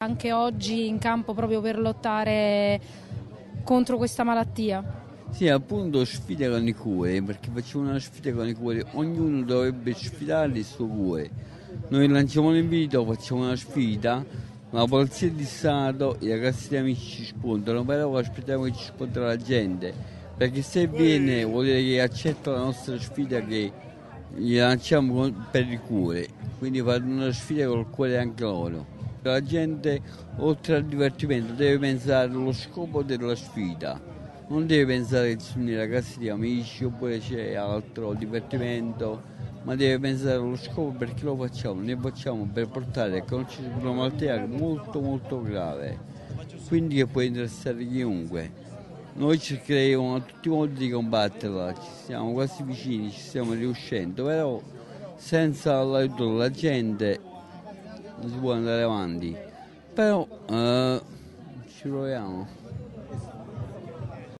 Anche oggi in campo proprio per lottare contro questa malattia. Sì, appunto sfida con i cuori, perché facciamo una sfida con i cuori, ognuno dovrebbe sfidare il suo cuore. Noi lanciamo l'invito, facciamo una sfida, la Polizia di Stato, i ragazzi di Amici ci spuntano, però aspettiamo che ci spunta la gente, perché se viene vuol dire che accetta la nostra sfida che gli lanciamo per il cuore, quindi fanno una sfida col cuore anche loro. La gente, oltre al divertimento, deve pensare allo scopo della sfida. Non deve pensare che ci sono i ragazzi di Amici oppure c'è altro divertimento, ma deve pensare allo scopo perché lo facciamo. Ne facciamo per portare a conoscere una malattia molto molto grave, quindi che può interessare chiunque. Noi cercheremo a tutti i modi di combatterla, ci siamo quasi vicini, ci stiamo riuscendo, però senza l'aiuto della gente non si può andare avanti. Però ci proviamo.